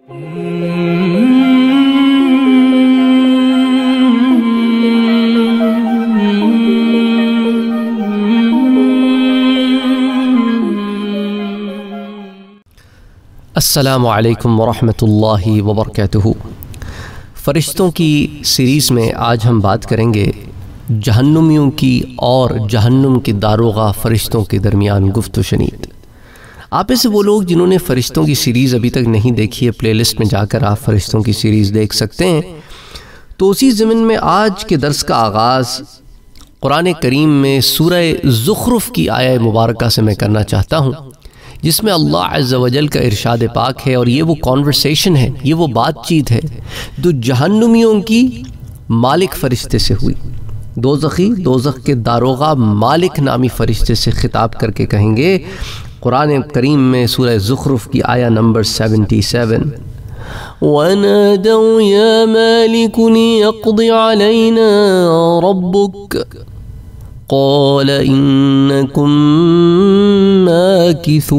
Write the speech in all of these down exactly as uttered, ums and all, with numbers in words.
السلام علیکم ورحمۃ اللہ وبرکاتہ۔ فرشتوں کی سیریز میں آج ہم بات کریں گے جہنمیوں کی اور جہنم کے داروغہ فرشتوں کے درمیان گفت و شنید۔ آپ میں سے وہ لوگ جنہوں نے فرشتوں کی سیریز ابھی تک نہیں دیکھی ہے، پلے لسٹ میں جا کر آپ فرشتوں کی سیریز دیکھ سکتے ہیں۔ تو اسی ضمن میں آج کے درس کا آغاز قرآن کریم میں سورہ زخرف کی آیہ مبارکہ سے میں کرنا چاہتا ہوں، جس میں اللہ عز و جل کا ارشاد پاک ہے، اور یہ وہ کانورسیشن ہے، یہ وہ بات چیت ہے جو جہنمیوں کی مالک فرشتے سے ہوئی۔ دوزخی دوزخ کے داروغہ مالک نامی فرشتے سے خطاب کر کے کہیں گے قرآن کریم میں سورہ زخرف کی آیہ نمبر سیونٹی سیون، وَنَادَوْا يَا مَالِكُ لِيَقْضِ عَلَيْنَا رَبُّكَ قال انکم ماکثون۔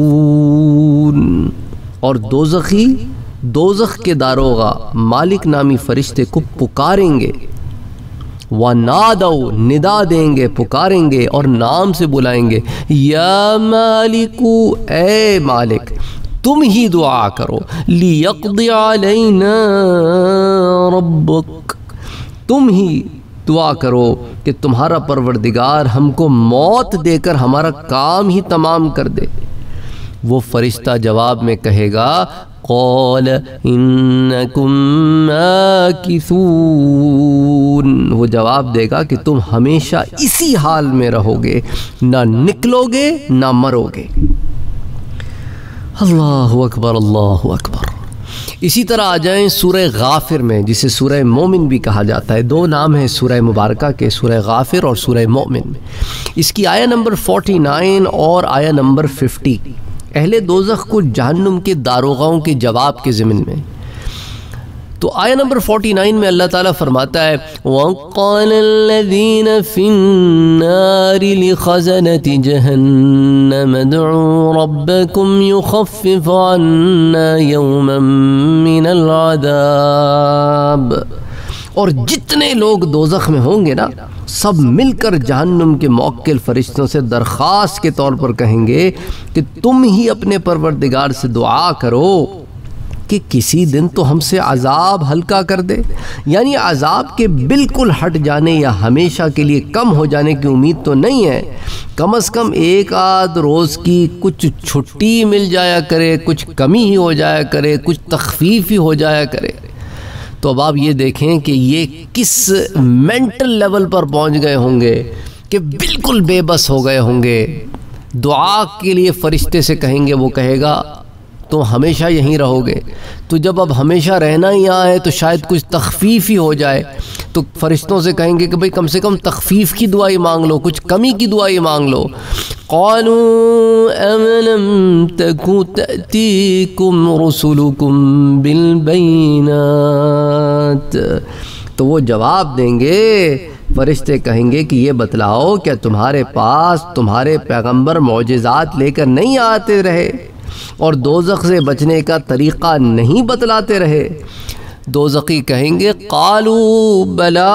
اور دوزخی دوزخ کے داروغہ مالک نامی فرشتے کو پکاریں گے، وَنَادَوْا ندا دیں گے، پکاریں گے اور نام سے بلائیں گے، یا مالک اے مالک تم ہی دعا کرو، لیقضی علینا ربک تم ہی دعا کرو کہ تمہارا پروردگار ہم کو موت دے کر ہمارا کام ہی تمام کر دے۔ وہ فرشتہ جواب میں کہے گا، قال انکم ماکثون، وہ جواب دے گا کہ تم ہمیشہ اسی حال میں رہو گے، نہ نکلو گے نہ مرو گے۔ اللہ اکبر، اللہ اکبر۔ اسی طرح آ جائیں سورہ غافر میں، جسے سورہ مومن بھی کہا جاتا ہے۔ دو نام ہیں سورہ مبارکہ کے، سورہ غافر اور سورہ مومن میں۔ اس کی آیہ نمبر فورٹی نائن اور آیہ نمبر ففٹی اہل دوزخ کو جہنم کے داروغاؤں کے جواب کے ضمن میں۔ تو آیہ نمبر فورٹی نائن میں اللہ تعالیٰ فرماتا ہے، وَقَالَ الَّذِينَ فِي النَّارِ لِخَزَنَةِ جَهَنَّمَ ادْعُوا رَبَّكُمْ يُخَفِّفْ عَنَّا يَوْمًا مِّنَ الْعَذَابِ۔ اور جتنے لوگ دوزخ میں ہوں گے نا، سب مل کر جہنم کے موکل فرشتوں سے درخواست کے طور پر کہیں گے کہ تم ہی اپنے پروردگار سے دعا کرو کہ کسی دن تو ہم سے عذاب ہلکا کر دے، یعنی عذاب کے بالکل ہٹ جانے یا ہمیشہ کے لیے کم ہو جانے کی امید تو نہیں ہے، کم از کم ایک آدھ روز کی کچھ چھٹی مل جایا کرے، کچھ کمی ہی ہو جایا کرے، کچھ تخفیف ہی ہو جایا کرے۔ تو اب آپ یہ دیکھیں کہ یہ کس مینٹل لیول پر پہنچ گئے ہوں گے کہ بالکل بے بس ہو گئے ہوں گے۔ دعا کے لیے فرشتے سے کہیں گے، وہ کہے گا تو ہمیشہ یہیں رہو گے، تو جب اب ہمیشہ رہنا ہی یہاں ہے تو شاید کچھ تخفیف ہی ہو جائے۔ تو فرشتوں سے کہیں گے کہ بھئی کم سے کم تخفیف کی دعائی مانگ لو، کچھ کمی کی دعائی مانگ لو۔ قالوا أَلَمْ تَكُ تَأْتِيكُمْ رُسُلُكُمْ بِالْبَيِّنَاتِ، تو وہ جواب دیں گے، فرشتے کہیں گے کہ یہ بتلاؤ کیا تمہارے پاس تمہارے پیغمبر معجزات لے کر نہیں آتے رہے اور دوزخ سے بچنے کا طریقہ نہیں بتلاتے رہے؟ دوزخی کہیں گے قالوا بلا،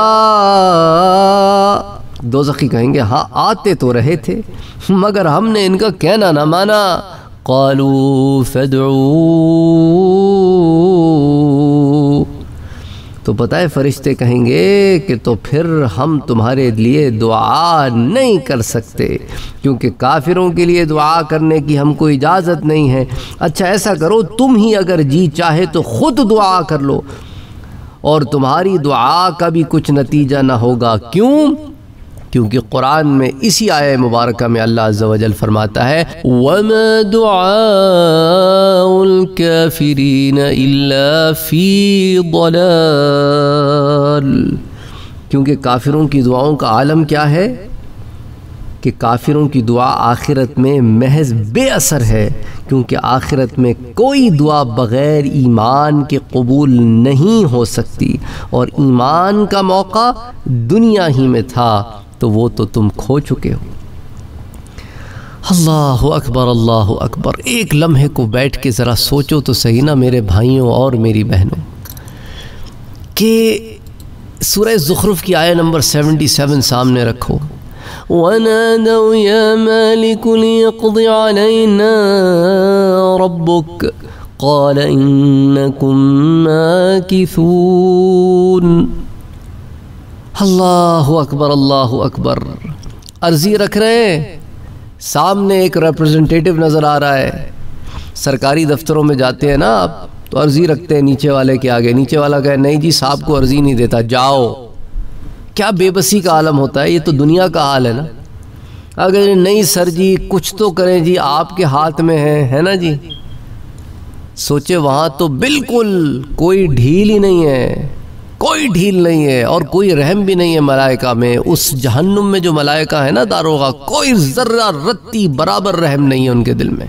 دوزخی کہیں گے ہاں آتے تو رہے تھے مگر ہم نے ان کا کہنا نہ مانا۔ قالوا فادعوا، تو پتہ ہے فرشتے کہیں گے کہ تو پھر ہم تمہارے لیے دعا نہیں کر سکتے، کیونکہ کافروں کے لیے دعا کرنے کی ہم کو اجازت نہیں ہے۔ اچھا ایسا کرو، تم ہی اگر جی چاہے تو خود دعا کر لو، اور تمہاری دعا کا بھی کچھ نتیجہ نہ ہوگا۔ کیوں؟ کیونکہ قرآن میں اسی آیہ مبارکہ میں اللہ عز و جل فرماتا ہے، وَمَا دُعَاءُ الْكَافِرِينَ إِلَّا فِي ضَلَالٍ، کیونکہ کافروں کی دعاؤں کا عالم کیا ہے کہ کافروں کی دعا آخرت میں محض بے اثر ہے، کیونکہ آخرت میں کوئی دعا بغیر ایمان کے قبول نہیں ہو سکتی، اور ایمان کا موقع دنیا ہی میں تھا، تو وہ تو تم کھو چکے ہو۔ اللہ اکبر اللہ اکبر. ایک لمحے کو بیٹھ کے ذرا سوچو تو صحیح نا میرے بھائیوں اور میری بہنوں کہ سورہ زخرف کی آیہ نمبر سیونٹی سیون سامنے رکھو. وَنَادَوْا يَا مَالِكُ لِيَقْضِ عَلَيْنَا رَبُّكَ قَالَ إِنَّكُمْ مَاكِثُونَ. اللہ اکبر اللہ اکبر. عرضی رکھ رہے ہیں, سامنے ایک ریپرزنٹیٹیو نظر آ رہا ہے. سرکاری دفتروں میں جاتے ہیں نا آپ تو عرضی رکھتے ہیں نیچے والے کے آگے, نیچے والا کہے نہیں جی صاحب کو عرضی نہیں دیتا جاؤ. کیا بے بسی کا عالم ہوتا ہے, یہ تو دنیا کا حال ہے نا. اگر نہیں سر جی کچھ تو کریں جی, آپ کے ہاتھ میں ہے ہے نا جی. سوچے وہاں تو بالکل کوئی ڈھیل ہی نہیں ہے, کوئی ڈھیل نہیں ہے اور کوئی رحم بھی نہیں ہے ملائکہ میں. اس جہنم میں جو ملائکہ ہے نا داروغہ, کوئی ذرہ رتی برابر رحم نہیں ہے ان کے دل میں.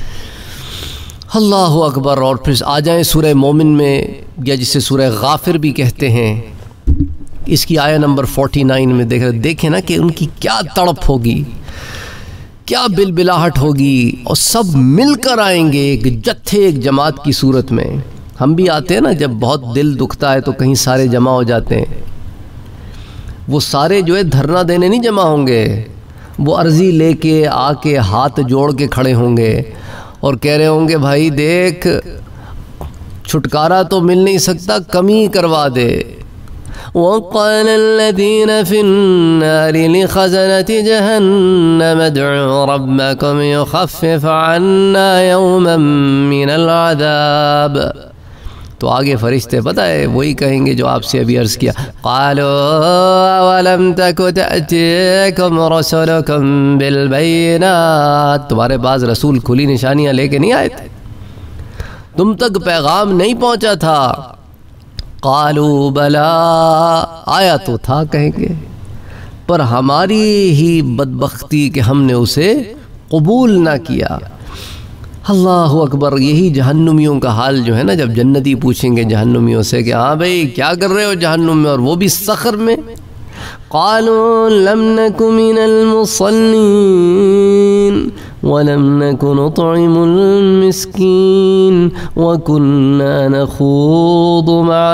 اللہ اکبر. اور پھر آ جائیں سورہ مومن میں, یا جسے سورہ غافر بھی کہتے ہیں, اس کی آیہ نمبر فورٹی نائن میں دیکھ رہے دیکھیں نا کہ ان کی کیا تڑپ ہوگی, کیا بلبلاہٹ ہوگی, اور سب مل کر آئیں گے ایک جتھے ایک جماعت کی صورت میں. ہم بھی آتے ہیں نا جب بہت دل دکھتا ہے تو کہیں سارے جمع ہو جاتے ہیں. وہ سارے جو ہے دھرنا دینے نہیں جمع ہوں گے, وہ عرضی لے کے آ کے ہاتھ جوڑ کے کھڑے ہوں گے اور کہہ رہے ہوں گے بھائی دیکھ چھٹکارا تو مل نہیں سکتا, کمی کروا دے. وَقَالَ الَّذِينَ فِي النَّارِ لِخَزَنَةِ جَهَنَّمَ ادْعُوا رَبَّكُمْ يُخَفِّفْ عَنَّا يَوْمًا مِّنَ الْعَذَابِ. تو آگے فرشتے پتہ ہے وہی کہیں گے جو آپ سے ابھی عرض کیا. قَالُوا وَلَمْ تَكُ تَأْتِيكُمْ رُسُلُكُمْ بِالْبَيِّنَاتِ. تمہارے بعض رسول کھلی نشانیاں لے کے نہیں آئے تھے, تم تک پیغام نہیں پہنچا تھا. قالوا بلا, آیا تو تھا کہیں گے, پر ہماری ہی بدبختی کہ ہم نے اسے قبول نہ کیا. اللہ اکبر. یہی جہنمیوں کا حال جو ہے نا, جب جنتی پوچھیں گے جہنمیوں سے کہ ہاں بھئی کیا کر رہے ہو جہنم میں, اور وہ بھی سخر میں. قالوا لم نك من المصلين ولم نك نطعم المسكين وكنا نخوض مع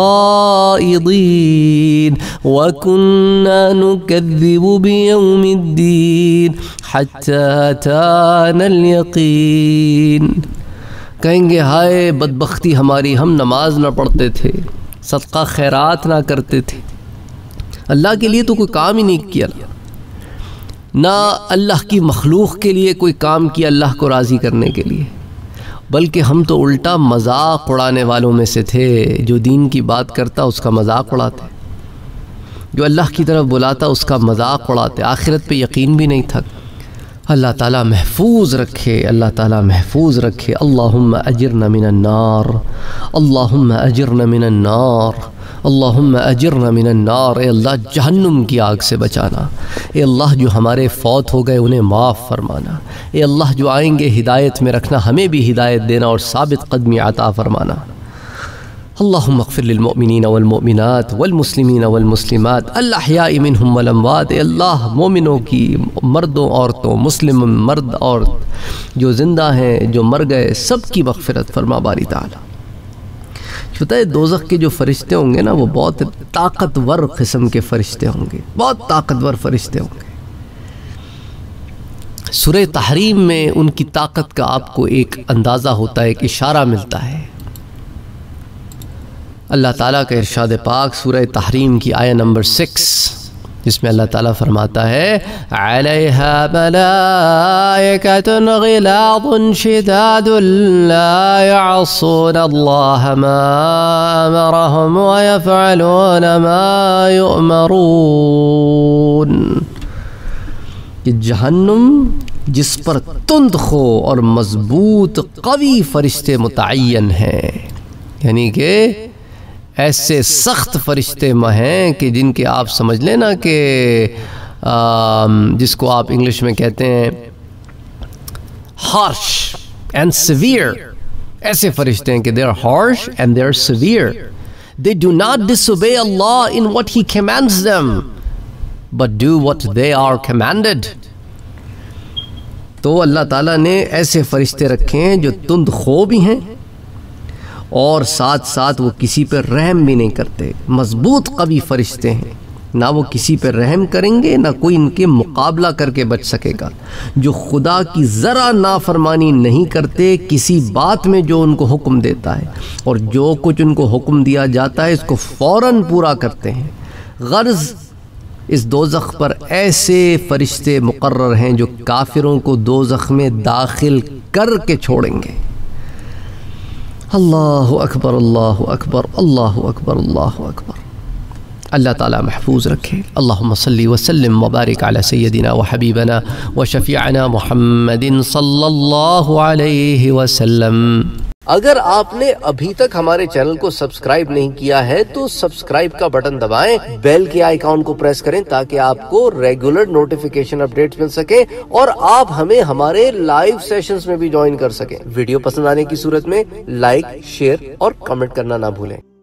الخائضين وكنا نكذب بيوم الدين حتى أتانا اليقين. کہیں گے ہائے بدبختی ہماری, ہم نماز نہ پڑھتے تھے, صدقہ خیرات نہ کرتے تھے, اللہ کے لیے تو کوئی کام ہی نہیں کیا, نہ اللہ کی مخلوق کے لیے کوئی کام کیا اللہ کو راضی کرنے کے لیے, بلکہ ہم تو الٹا مذاق اڑانے والوں میں سے تھے. جو دین کی بات کرتا اس کا مذاق اڑاتے, جو اللہ کی طرف بلاتا اس کا مذاق اڑاتے, آخرت پہ یقین بھی نہیں تھا. اللہ تعالیٰ محفوظ رکھے, اللہ تعالیٰ محفوظ رکھے. اللہم اجرنا من النار, اللہم اجرنا من النار, اللہم اجرنا من النار. اے اللہ جہنم کی آگ سے بچانا, اے اللہ جو ہمارے فوت ہو گئے انہیں معاف فرمانا, اے اللہ جو آئیں گے ہدایت میں رکھنا, ہمیں بھی ہدایت دینا اور ثابت قدمی عطا فرمانا. اللہم اغفر للمؤمنین والمؤمنات والمسلمین والمسلمات الاحیاء منہم والاموات. اے اللہ مومنوں کی, مردوں عورتوں, مسلم مرد عورت جو زندہ ہیں جو مر گئے, سب کی مغفرت فرما باری تعالی. پتہ ہے دوزخ کے جو فرشتے ہوں گے نا وہ بہت طاقتور قسم کے فرشتے ہوں گے, بہت طاقتور فرشتے ہوں گے. سورہ تحریم میں ان کی طاقت کا آپ کو ایک اندازہ ہوتا ہے, ایک اشارہ ملتا ہے. اللہ تعالیٰ کا ارشاد پاک سورہ تحریم کی آیہ نمبر سکس, جس میں اللہ تعالیٰ فرماتا ہے علیہا ملائکۃ غلاظ شداد لا يعصون اللہ ما امرهم ويفعلون ما یؤمرون. کہ جہنم جس پر تند خو اور مضبوط قوی فرشتے متعین ہیں, یعنی کہ ایسے سخت فرشتے ہیں کہ جن کے آپ سمجھ لیں نا کہ جس کو آپ انگلش میں کہتے ہیں harsh and severe. ایسے فرشتے ہیں کہ they are harsh and they are severe. They do not disobey Allah in what He commands them, but do what they are commanded. تو اللہ تعالیٰ نے ایسے فرشتے رکھے ہیں جو تند خو بھی ہیں اور ساتھ ساتھ وہ کسی پر رحم بھی نہیں کرتے، مضبوط قوی فرشتے ہیں، نہ وہ کسی پر رحم کریں گے نہ کوئی ان کے مقابلہ کر کے بچ سکے گا، جو خدا کی ذرا نافرمانی نہیں کرتے کسی بات میں جو ان کو حکم دیتا ہے، اور جو کچھ ان کو حکم دیا جاتا ہے اس کو فوراً پورا کرتے ہیں۔ غرض اس دوزخ پر ایسے فرشتے مقرر ہیں جو کافروں کو دوزخ میں داخل کر کے چھوڑیں گے۔ اللہ اکبر، اللہ اکبر، اللہ اکبر، اللہ اکبر۔ اللہ تعالی محفوظ رکھے۔ اللہم صلی وسلم وبارک علی سیدنا وحبیبنا وشفیعنا محمد صلی اللہ علیہ وسلم۔ اگر آپ نے ابھی تک ہمارے چینل کو سبسکرائب نہیں کیا ہے تو سبسکرائب کا بٹن دبائیں، بیل کے آئیکن کو پریس کریں تاکہ آپ کو ریگولر نوٹیفیکیشن اپڈیٹس مل سکیں اور آپ ہمیں ہمارے لائیو سیشنز میں بھی جوائن کر سکیں۔ ویڈیو پسند آنے کی صورت میں لائک، شیئر اور کمنٹ کرنا نہ بھولیں۔